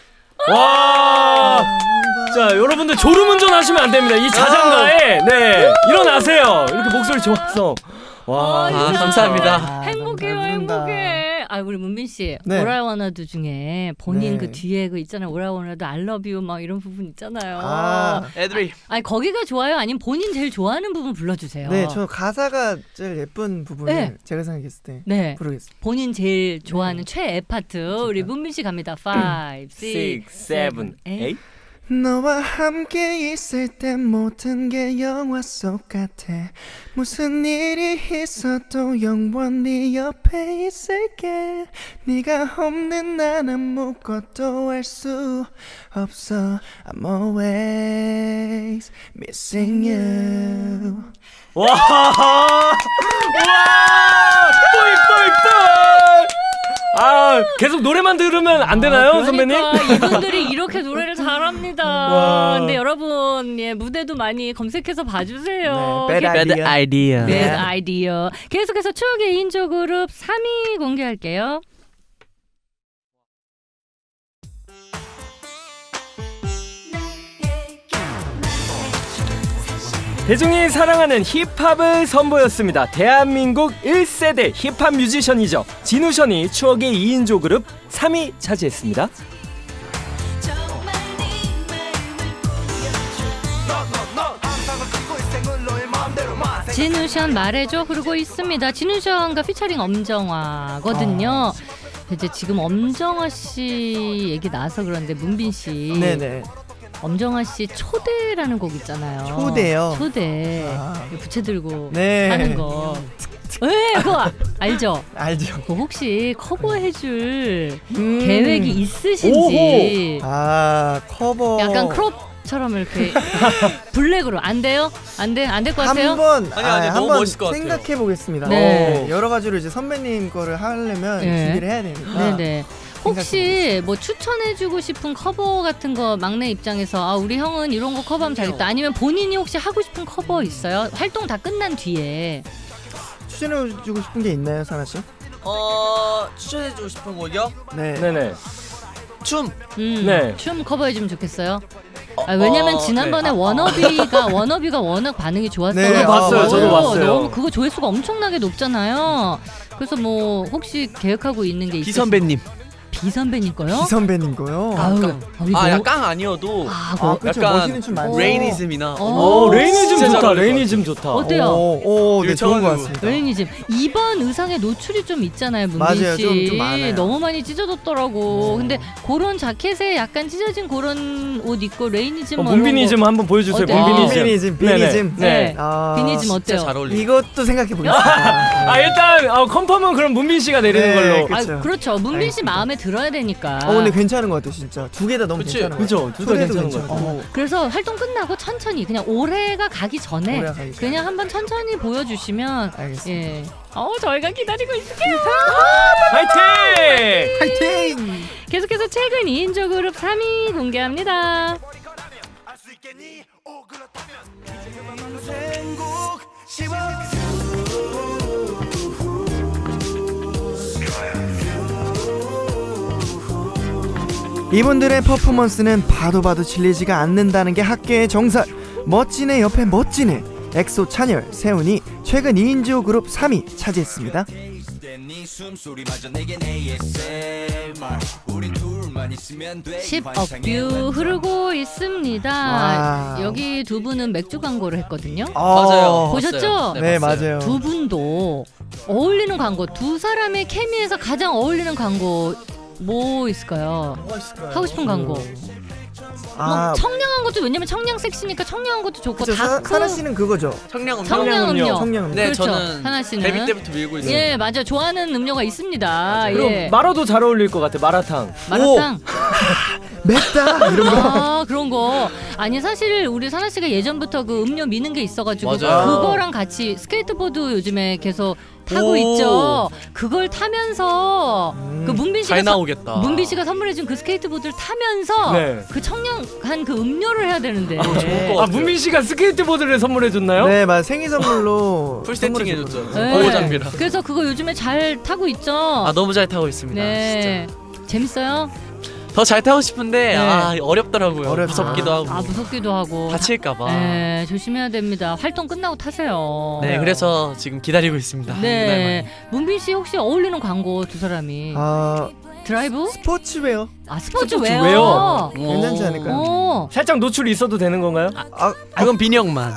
와. 자 여러분들 졸음운전 하시면 안 됩니다. 이 자장가에 네 일어나세요. 이렇게 목소리 좋아서. 와. 아, 아, 진짜. 감사합니다. 아, 행복해요, 너무 잘 부른다. 행복해. 아 우리 문빈 씨, 네. 오라 원어드 중에 본인 네. 그 뒤에 그 있잖아요. 오라 원어드 I love you 막 이런 부분 있잖아요. 아, 애들이 아니 거기가 좋아요? 아니면 본인 제일 좋아하는 부분 불러주세요. 네, 저 가사가 제일 예쁜 부분을 네. 제가 생각했을 때 네. 부르겠습니다. 본인 제일 좋아하는 최애 파트 우리 문빈 씨 갑니다. five, six, six, seven, eight. 너와 함께 있을 때 모든 게 영화 속 같아. 무슨 일이 있어도 영원히 옆에 있을게. 네가 없는 난 아무것도 할 수 없어. I'm always missing you. 와. 와. 뿌이 뿌이 뿌이. 아 계속 노래만 들으면 안 되나요, 그러니까 선배님? 이분들이 이렇게 노래를 잘합니다. 와. 근데 여러분 예, 무대도 많이 검색해서 봐주세요. 네, 게- bad bad idea. 네, 네. 아이디어. 계속해서 추억의 인조 그룹 삼 위 공개할게요. 대중이 사랑하는 힙합을 선보였습니다. 대한민국 일 세대 힙합 뮤지션이죠. 진우션이 추억의 이 인조 그룹 삼 위 차지했습니다. 진우션 말해줘 흐르고 있습니다. 진우션과 피처링 엄정화거든요. 이제 지금 엄정화 씨 얘기 나와서 그런데 문빈 씨, 네네. 엄정화 씨 초대라는 곡 있잖아요. 초대요? 초대. 아. 부채 들고 네. 하는 거. 네, 그거 알죠? 알죠. 그거 혹시 커버해줄 음. 계획이 있으신지. 아, 커버. 약간 크롭처럼 이렇게 블랙으로 안 돼요? 안 돼? 안 될 것 같아요? 한번 아니, 아니, 너무 멋있을 것 같아요. 생각해 보겠습니다. 네. 여러 가지로 이제 선배님 거를 하려면 네. 준비를 해야 되니까. 네네. 혹시 뭐 추천해주고 싶은 커버 같은 거 막내 입장에서 아 우리 형은 이런 거 커버하면 잘했다. 아니면 본인이 혹시 하고 싶은 커버 있어요? 활동 다 끝난 뒤에. 추천해주고 싶은 게 있나요, 사나 씨? 어 추천해주고 싶은 곡이요? 네. 네네. 춤. 음, 네. 춤 커버해주면 좋겠어요. 어, 아, 왜냐면 어, 지난번에 네. 워너비가 워너비가 워낙 반응이 좋았어요. 네, 봤어요. 저도 봤어요. 너무 그거 조회수가 엄청나게 높잖아요. 그래서 뭐 혹시 계획하고 있는 게 있으세요? 비선배님. 비선배님 거요? 기선배님 거요? 아우, 깡. 어이, 아, 뭐- 야, 깡 아니어도 아, 아, 뭐, 그쵸. 약간 멋있는 춤 많죠. 레이니즘이나 어. 오 레이니즘 진짜 좋다. 잘할 것 레이니즘 좋다. 어때요? 오, 오, 네, 이거 좋은 것 저는 같습니다. 레이니즘 이번 의상에 노출이 좀 있잖아요, 문빈 맞아요. 씨. 좀- 좀 많아요. 너무 많이 찢어졌더라고. 근데 그런 자켓에 약간 찢어진 그런 옷 입고 레이니즘 어, 뭐 이런 문비니즘 한번 보여주세요. 어때요? 문비니즘. 비니즘, 네네. 비니즘. 거. 네. 아, 비니즘 진짜 어때요? 잘 어울려. 이것도 생각해 보겠습니다. 아 일단 어, 컨펌은 그럼 문빈 씨가 내리는 네, 걸로. 그- 아, 그쵸. 그렇죠. 문빈 씨 알겠습니다. 마음에 들어야 되니까. 어, 근데 괜찮은 것 같아요, 진짜. 두 개 다 너무 그치, 괜찮은 것 그죠? 같아요. 둘다 소리도 괜찮은 것 괜찮고. 그래서 활동 끝나고 천천히 그냥 올해가 가기 전에 올해가 가기 전에. 그냥 한번 천천히 보여주시면 알겠습니다. 예. 어 저희가 기다리고 있을게요. 파이팅! 파이팅! 계속해서 최근 이 인조 그룹 삼 위 공개합니다. 이분들의 퍼포먼스는 봐도 봐도 질리지가 않는다는 게 학계의 정설. 멋진애 옆에 멋진애. 엑소, 찬열, 세훈이 최근 이 인조 그룹 삼 위 차지했습니다. 십억뷰 흐르고 있습니다. 와우. 여기 두 분은 맥주 광고를 했거든요. 어, 보셨죠? 네, 맞아요. 두 분도 어울리는 광고, 두 사람의 케미에서 가장 어울리는 광고 뭐 있을까요? 하고 싶은 광고. 아, 뭐 청량한 것도, 왜냐면 청량 섹시니까 청량한 것도 좋고, 그쵸, 사, 다크 사나 씨는 그거죠. 청량 음료. 청량음료. 청량음료. 네, 그렇죠. 저는 하나 씨는 데뷔 때부터 밀고 있어요. 예, 맞아. 좋아하는 음료가 있습니다. 그럼 예. 마로도 잘 어울릴 것 같아. 마라탕. 마라탕. 맵다 이런 거. 아, 그런 거. 아니, 사실 우리 사나 씨가 예전부터 그 음료 미는 게 있어가지고 맞아요. 그거랑 같이 스케이트보드 요즘에 계속 타고 오. 있죠. 그걸 타면서 음. 그 문빈 씨가 잘 서- 나오겠다. 문빈 씨가 선물해준 그 스케이트보드를 타면서 네. 그 청량한 그 음료를 해야 되는데. 좋을 것 아, 같아요. 문민 씨가 스케이트보드를 선물해 줬나요? 네, 맞아. 생일 선물로 풀 세팅 선물해 해줬죠. 줬거든요. 네. 보호 장비랑. 그래서 그거 요즘에 잘 타고 있죠. 아 너무 잘 타고 있습니다. 네. 재밌어요? 더 잘 타고 싶은데 네. 아 어렵더라고요. 어렵죠. 무섭기도 하고. 아, 무섭기도 하고. 다칠까봐. 네, 조심해야 됩니다. 활동 끝나고 타세요. 네, 그래서 지금 기다리고 있습니다. 네. 문빈 씨 혹시 어울리는 광고 두 사람이 아, 드라이브? 스포츠웨어. 아, 스포츠 스포츠웨어. 웨어. 괜찮지 않을까요? 오. 살짝 노출이 있어도 되는 건가요? 아, 그건 빈형만.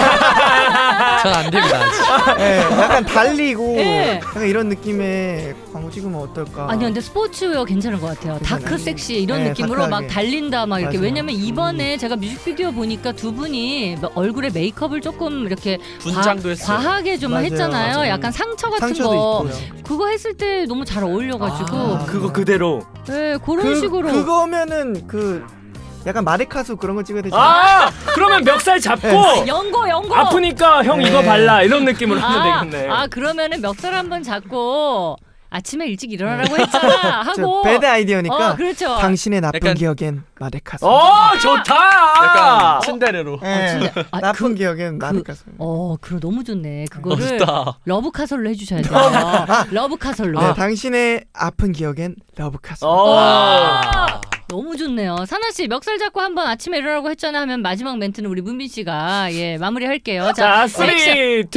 전 안 됩니다. 아직. 네, 약간 달리고 네. 약간 이런 느낌의 광고 찍으면 어떨까? 아니 근데 스포츠웨어 괜찮은 것 같아요. 괜찮아요. 다크 섹시 이런 네, 느낌으로 막 다크하게. 달린다 막 이렇게. 맞아요. 왜냐면 이번에 제가 뮤직비디오 보니까 두 분이 뭐 얼굴에 메이크업을 조금 이렇게 분장도 과, 했어요. 과하게 좀 맞아요, 했잖아요. 맞아요. 약간 상처 같은 상처도 거. 있고요. 그거 했을 때 너무 잘 어울려가지고. 아. 그거 그대로. 네, 그런 그, 식으로. 그거면은 그 약간 마데카수 그런 거 찍어야 되지. 아, 그러면 멱살 잡고 네. 연고 연고. 아프니까 형 이거 네. 발라 이런 느낌으로 아, 하면 되겠네. 아 그러면은 멱살 한번 잡고 아침에 일찍 일어나라고 했잖아 저 하고. 배드 아이디어니까 어, 그렇죠. 당신의 나쁜 약간- 기억엔 마데카수. 어, 좋다. 약간 츤데레로. 네. 진짜. 아, 나쁜 그- 기억엔 마데카수. 어, 그럼 너무 좋네. 그거를 멋있다. 러브 카솔로 해주셔야 돼요. 러브 카솔로. 네, 당신의 아픈 기억엔 러브카수. 어. 아. 너무 좋네요. 사나 씨 멱살 잡고 한번 아침에 일어나라고 했잖아 하면 마지막 멘트는 우리 문빈 씨가 예 마무리할게요. 자, 삼, 이, 일.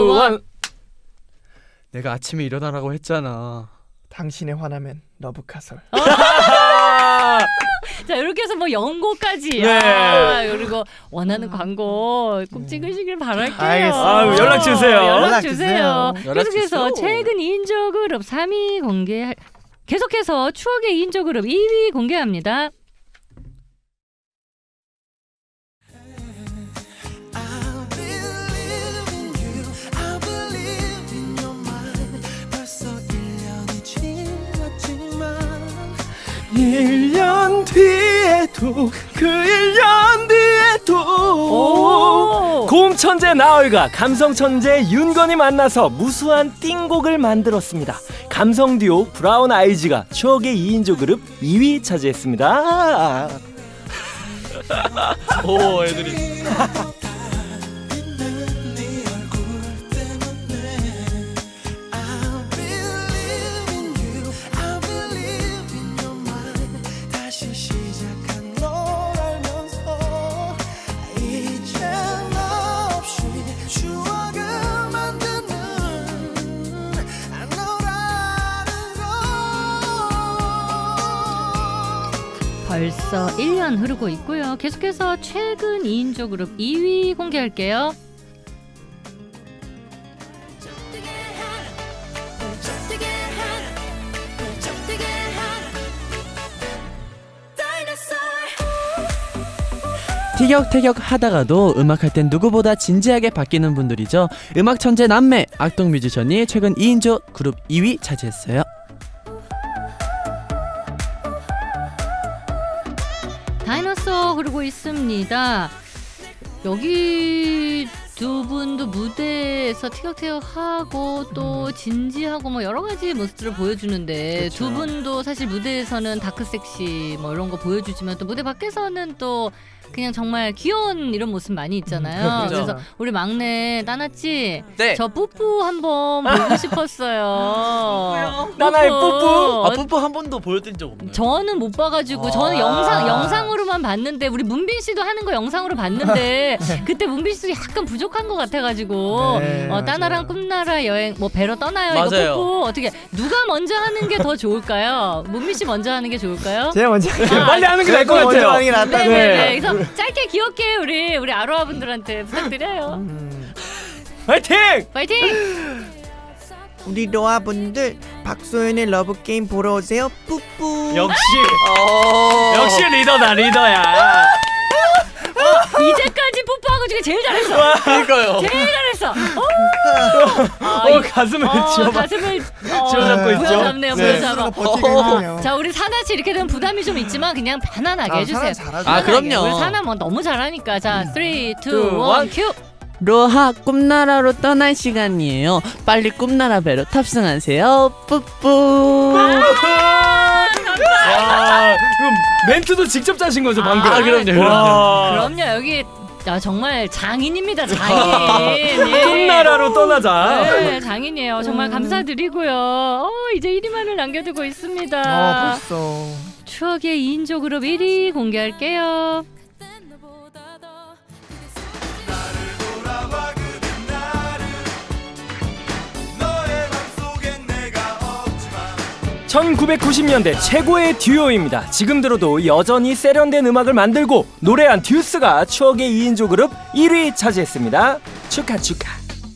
내가 아침에 일어나라고 했잖아. 당신의 화나면 러브카솔. 자 이렇게 해서 뭐 연고까지. 네. 아, 그리고 원하는 광고 꼭 찍으시길 바랄게요. 알겠습니다. 아유, 연락 주세요. 연락 연락 주세요. 주세요. 연락 계속해서 주세요. 최근 이 인조 그룹 삼 위 공개. 계속해서 추억의 이 인조 그룹 이 위 공개합니다. 일 년 뒤에도 그 일 년 뒤에도 오. 고음 천재 나얼과 감성 천재 윤건이 만나서 무수한 띵곡을 만들었습니다. 감성 듀오 브라운 아이즈가 추억의 이 인조 그룹 이 위 차지했습니다. 오 애들이. 벌써 일 년 흐르고 있고요. 계속해서 최근 이 인조 그룹 이 위 공개할게요. 티격태격 하다가도 음악할 땐 누구보다 진지하게 바뀌는 분들이죠. 음악 천재 남매 악동 뮤지션이 최근 이 인조 그룹 이 위 차지했어요. 다이너소 흐르고 있습니다. 여기 두 분도 무대에서 티격태격하고 또 진지하고 뭐 여러 가지 모습들을 보여주는데 그쵸. 두 분도 사실 무대에서는 다크 섹시 뭐 이런 거 보여주지만 또 무대 밖에서는 또 그냥 정말 귀여운 이런 모습 많이 있잖아요. 음, 그렇죠. 그래서 우리 막내 따나치 네. 저 뿌뿌 한번 보고 싶었어요. 따나의 뿌뿌. 아 뿌뿌 한 번도 보여드린 적 없나요? 저는 못 봐가지고 아. 저는 영상 영상으로만 봤는데 우리 문빈 씨도 하는 거 영상으로 봤는데 그때 문빈 씨도 약간 부족한 것 같아가지고 네, 어, 따나랑 맞아요. 꿈나라 여행 뭐 배로 떠나요 맞아요. 이거 뿌뿌 어떻게 누가 먼저 하는 게 더 좋을까요? 문빈 씨 먼저 하는 게 좋을까요? 제가 먼저 아, 빨리 하는 게 나을 것 먼저 같아요. 하는 게 낫다. 네네네. 그래서 짧게 귀엽게 우리 우리 아로하 분들한테 부탁드려요. 음. 화이팅! 파이팅! 우리 로아 분들 박소연의 러브 게임 보러 오세요. 뿌뿌. 역시 어... 역시 리더다 리더야. 이제까지 뽀뽀하고 중에 제일 잘했어. 그러니까요. 제일 잘했어. 아, 어 가슴을 어, 지어봐. 가슴을 어, 지어잡고 있죠? 부여잡네요. 네. 부여잡아. 버티고 어. 있네요. 자 우리 사나씨 이렇게 되면 부담이 좀 있지만 그냥 편안하게 아, 해주세요. 사나 잘하죠. 아, 편안하게. 그럼요. 우리 사나 뭐 너무 잘하니까. 자, 삼, 이, two, 일, one. 큐. 로하 꿈나라로 떠날 시간이에요. 빨리 꿈나라 배로 탑승하세요. 뿌뿌. 와, 그럼 멘트도 직접 짜신 거죠 방금? 아, 그럼요, 그럼요. 와. 그럼요. 여기 야, 정말 장인입니다. 장인. 예. 꿈나라로 떠나자. 네, 장인이에요. 정말 감사드리고요. 어, 이제 일 위만을 남겨두고 있습니다. 아 벌써. 추억의 이인조 그룹 일 위 공개할게요. 천구백구십 년대 최고의 듀오입니다. 지금 들어도 여전히 세련된 음악을 만들고 노래한 듀스가 추억의 이인조 그룹 일 위 차지했습니다. 축하 축하.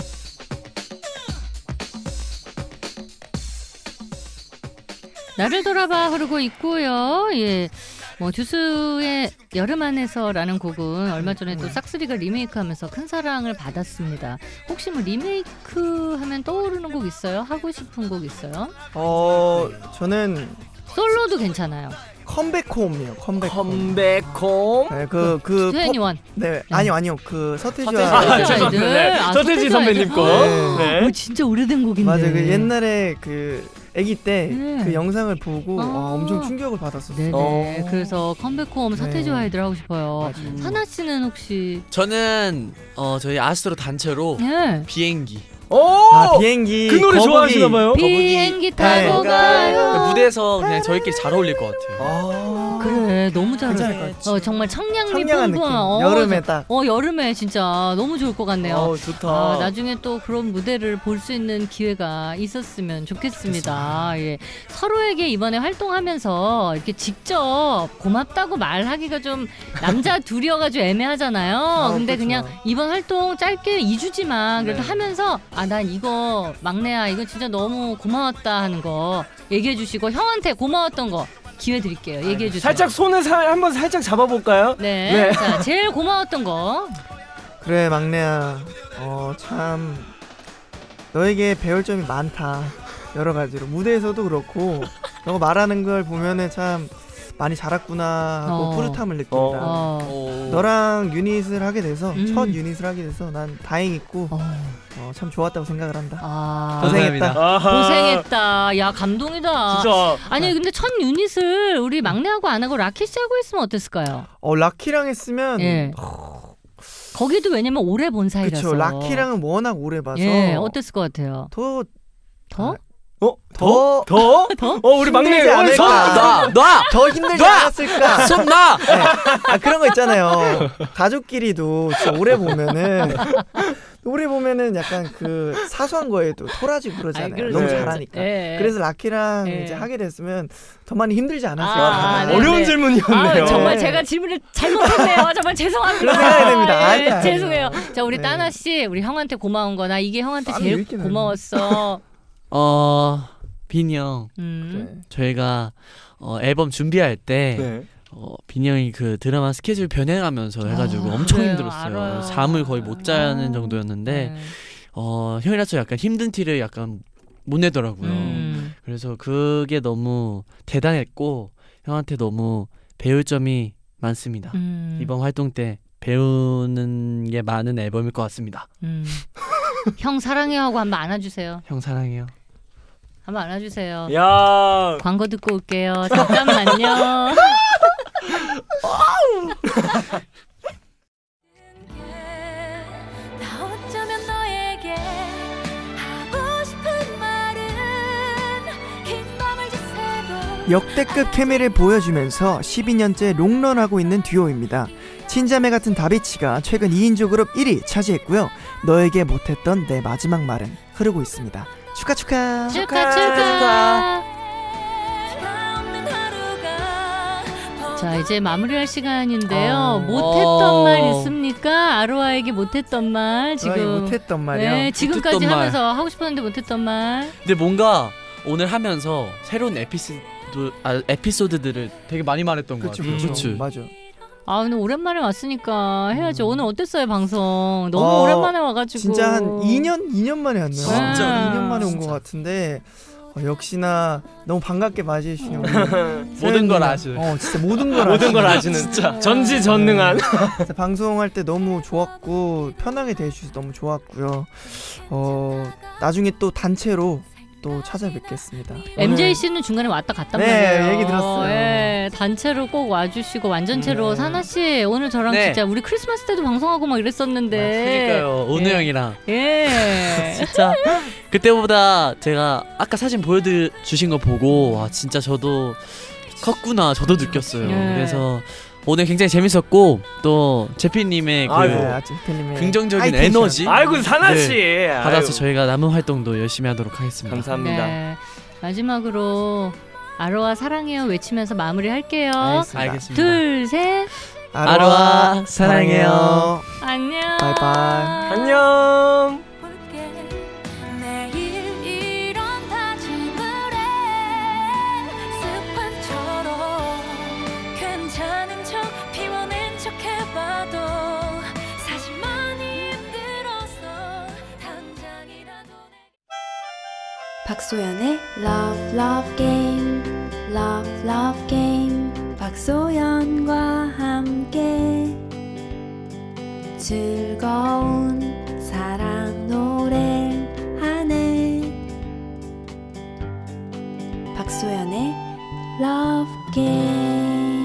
나를 돌아봐 흐르고 있고요. 예. 뭐 듀스의 여름 안에서라는 곡은 얼마 전에 또 싹스리가 리메이크하면서 큰 사랑을 받았습니다. 혹시 뭐 리메이크 하면 떠오르는 곡 있어요? 하고 싶은 곡 있어요? 어 저는 솔로도 괜찮아요. 컴백홈이요. 컴백홈. 컴백홈. 네, 그, 그, 이십일. 퍼- 네, 아니요, 아니요. 그 서태지 서태지 아, 아이들. 아이들. 죄송합니다. 네. 아, 서태지 서태지 선배님 아이들. 거. 네. 네. 오, 진짜 오래된 곡인데. 맞아요. 그 옛날에 그 아기 때 네. 그 영상을 보고 아. 와, 엄청 충격을 받았었어요. 네네. 어. 그래서 컴백홈 서태지 네. 아이들 하고 싶어요. 맞아요. 사나 씨는 혹시? 저는 어 저희 아스트로 단체로 네. 비행기 오. 아 비행기 그 노래 거북이. 좋아하시나 봐요. 비행기 타고 네. 가요. 그 무대에서 그냥 저희끼리 잘 어울릴 것 같아요. 아, 그래 너무 잘 괜찮을 어울려. 것 같아. 어, 정말 청량미 청량한 느낌. 뿜뿜. 어, 여름에 저- 딱. 어 여름에 진짜 너무 좋을 것 같네요. 어 좋다. 아, 나중에 또 그런 무대를 볼 수 있는 기회가 있었으면 좋겠습니다. 예. 서로에게 이번에 활동하면서 이렇게 직접 고맙다고 말하기가 좀 남자 둘이어가지고 애매하잖아요. 근데 그렇죠. 그냥 이번 활동 짧게 이 주지만 그래도 네. 하면서 아 난 이거 막내야 이거 진짜 너무 고마웠다 하는 거 얘기해 주시고 형한테 고마웠던 거 기회 드릴게요. 얘기해 주세요. 살짝 손을 사, 한번 살짝 잡아볼까요? 네. 네. 자, 제일 고마웠던 거. 그래 막내야. 어 참 너에게 배울 점이 많다. 여러 가지로 무대에서도 그렇고 너가 말하는 걸 보면은 참 많이 자랐구나 하고 어. 뿌듯함을 느낀다. 어. 어. 너랑 유닛을 하게 돼서 음. 첫 유닛을 하게 돼서 난 다행했고 어. 어, 참 좋았다고 생각을 한다. 아. 고생했다. 아하. 고생했다. 야 감동이다. 진짜. 아니 근데 첫 유닛을 우리 막내하고 안 하고 라키 씨 하고 있으면 어땠을까요? 어 라키랑 했으면 예. 거기도 왜냐면 오래 본 사이라서. 그쵸 라키랑은 워낙 오래 봐서 예, 어땠을 것 같아요? 더 더? 아, 어? 더- 더? 더? 어 우리 막내 힘들지 오늘 손 않을까. 놔! 놔! 더 힘들지 놔! 않았을까? 손 놔! 네. 아 그런 거 있잖아요. 가족끼리도 진짜 오래 보면은 오래 보면은 약간 그 사소한 거에도 토라지고 그러잖아요. 아이, 너무 네. 잘하니까. 예. 그래서 라키랑 네. 이제 하게 됐으면 더 많이 힘들지 아, 않았을까. 네. 어려운 아, 질문이었네요. 정말 네. 제가 질문을 잘못했네요. 정말 죄송합니다. 그런 생각이 듭니다. 예, 아니에요, 아니에요. 죄송해요. 자, 우리 네. 따나 씨, 우리 형한테 고마운 거나 이게 형한테 땀이 왜 제일 이렇게 나요? 고마웠어. 어 빈이 형 음. 네. 저희가 어, 앨범 준비할 때 네. 어, 빈이 형이 그 드라마 스케줄 변해가면서 해가지고 아, 엄청 그래요. 힘들었어요. 알아요. 잠을 거의 못 자는 아. 정도였는데 네. 어, 형이라서 약간 힘든 티를 약간 못 내더라고요. 음. 그래서 그게 너무 대단했고 형한테 너무 배울 점이 많습니다. 음. 이번 활동 때 배우는 게 많은 앨범일 것 같습니다. 음. 형 사랑해요 하고 한번 안아주세요. 형 사랑해요. 한번 안아주세요. 야. 광고 듣고 올게요. 잠깐만요. 역대급 케미를 보여주면서 십이 년째 롱런하고 있는 듀오입니다. 친자매 같은 다비치가 최근 이 인조 그룹 일 위 차지했고요. 너에게 못했던 내 마지막 말은 흐르고 있습니다. 축하 축하. 축하 축하. 자 이제 마무리할 시간인데요. 어. 못했던 어. 말 있습니까? 아로아에게 못했던 말 지금 지금 못했던 말이요. 네, 지금까지 못했던 말. 하면서 하고 싶었는데 못했던 말. 근데 뭔가 오늘 하면서 새로운 에피소드 아, 에피소드들을 되게 많이 말했던 것 그쵸 같아요. 그쵸. 그치? 맞아. 아 근데 오랜만에 왔으니까 해야죠. 오늘 어땠어요 방송? 너무 어, 오랜만에 와가지고. 진짜 한 이 년 이 년 만에 왔네요. 진짜. 이 년 만에 온 것 같은데 어, 역시나 너무 반갑게 맞이해 주시는 모든 걸 아시는. 어 진짜 모든 걸 모든 걸 아시는. 아시는 진짜 전지전능한. 진짜 방송할 때 너무 좋았고 편하게 대해주셔서 너무 좋았고요. 어 나중에 또 단체로 또 찾아뵙겠습니다. 엠제이 씨는 중간에 왔다 갔단 네, 말이에요. 얘기 들었어요. 예, 단체로 꼭 와주시고 완전체로 네. 사나 씨 오늘 저랑 네. 진짜 우리 크리스마스 때도 방송하고 막 이랬었는데. 그러니까요. 오늘 예. 형이랑 예. 진짜 그때보다 제가 아까 사진 보여주신 거 보고 와 진짜 저도 컸구나 저도 느꼈어요. 네. 그래서 오늘 굉장히 재밌었고 또 제피님의 그 아이고. 네, 아주 팬님의 긍정적인 하이텐션. 에너지 아이고 사나 씨. 네. 받아서 아유, 저희가 남은 활동도 열심히 하도록 하겠습니다. 감사합니다. 네. 마지막으로 아로아 사랑해요 외치면서 마무리할게요. 알겠습니다. 알겠습니다. 둘, 셋, 아로아 사랑해요. 안녕. 바이바이. 안녕. 매일 이런 다짐을 해 습관처럼 괜찮은 척 피워낸 척 해봐도 사실 많이 힘들어서 당장이라도 박소연의 Love Love Game Love Love Game 박소연과 함께 즐거운 사랑 노래하네 박소연의 Love Game